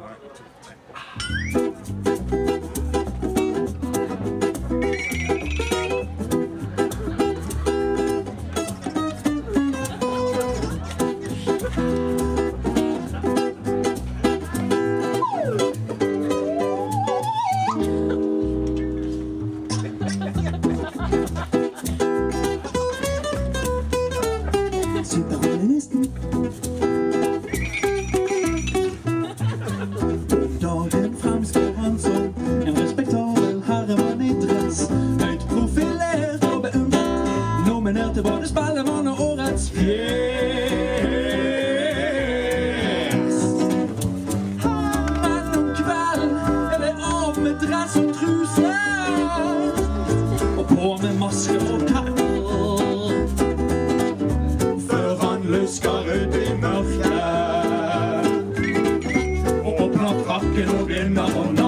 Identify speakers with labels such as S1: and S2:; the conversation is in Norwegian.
S1: Sitter rollelisten. Dagen fremstår han som en respektabel herremann i dress. Høyt profilert og beundret, nominert til både Spellemann og Årets fjes. Men om kvelden er det av med dress og truse, og på med maske og kapp. Lusker ut i mørket og åpner frakken og begynner å